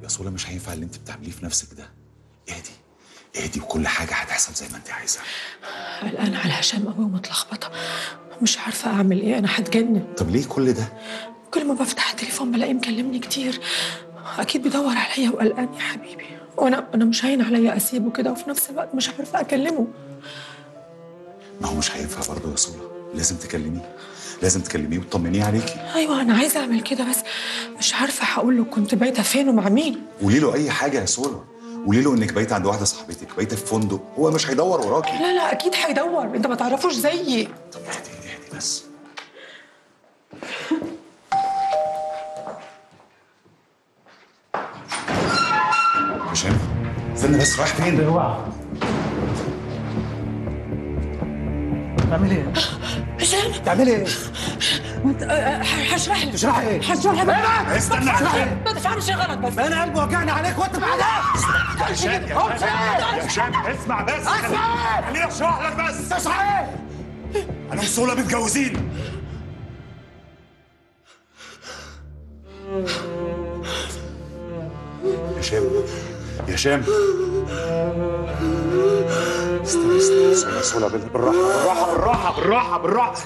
يا صولا مش هينفع اللي انت بتعمليه في نفسك ده. اهدي وكل حاجه هتحصل زي ما انت عايزه. قلقانه على هشام قوي ومتلخبطه، مش عارفه اعمل ايه، انا هتجنن. طب ليه كل ده؟ كل ما بفتح التليفون بلاقيه مكلمني كتير، اكيد بيدور عليا وقلقان يا حبيبي، وانا مش هين عليا اسيبه كده، وفي نفس الوقت مش عارفه اكلمه. ما هو مش هينفع برضه يا صولا، لازم تكلميه وتطمنيه عليكي. ايوه انا عايزه اعمل كده، بس مش عارفه هقول له كنت بايته فين ومع مين. قولي له اي حاجه يا صولا، قولي له انك بايته عند واحده صاحبتك، بايته في فندق، هو مش هيدور وراكي. لا اكيد هيدور، انت ما تعرفوش زيي. طب اهدي بس. هشام استنى بس، رايح فين؟ اوعى تعمل ايه؟ هشام تعمل ايه؟ هشرح لك. تشرحي ايه؟ هشرح لك. استنى ما تفهمش غلط بس. انا قلبي وجعني عليك وانت بعدها. يا هشام اسمع بس، خليني اشرح لك بس. تشرح ايه؟ انا وصولا متجوزين. يا هشام استنى صولا بالراحه.